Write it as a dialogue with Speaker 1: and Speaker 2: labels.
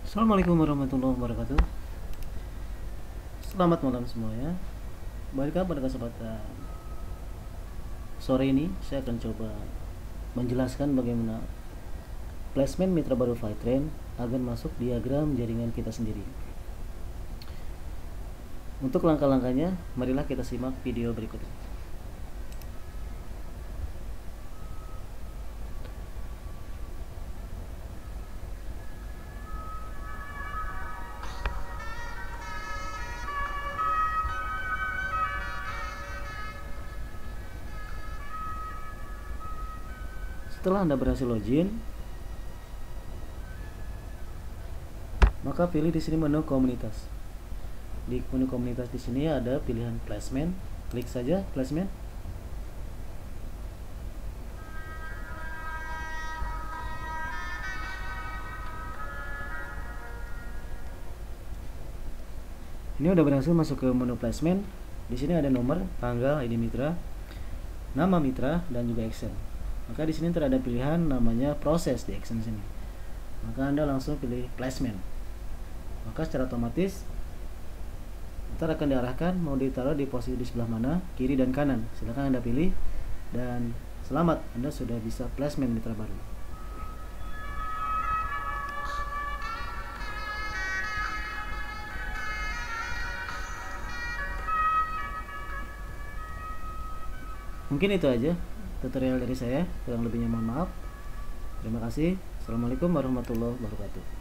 Speaker 1: Assalamualaikum warahmatullahi wabarakatuh. Selamat malam semuanya. Balik pada kesempatan sore ini saya akan coba menjelaskan bagaimana placement mitra baru Fivetran agar masuk diagram jaringan kita sendiri. Untuk langkah-langkahnya, marilah kita simak video berikut ini. Setelah Anda berhasil login, maka pilih di sini menu komunitas. Di menu komunitas di sini ada pilihan placement. Klik saja placement. Ini udah berhasil masuk ke menu placement. Di sini ada nomor, tanggal, ID mitra, nama mitra, dan juga action. Maka di sini terada pilihan namanya proses di action sini. Maka Anda langsung pilih placement. Maka secara otomatis ntar akan diarahkan mau ditaruh di posisi di sebelah mana, kiri dan kanan. Silahkan Anda pilih, dan selamat, Anda sudah bisa placement mitra baru. Mungkin itu aja tutorial dari saya, kurang lebihnya mohon maaf. Terima kasih. Assalamualaikum warahmatullahi wabarakatuh.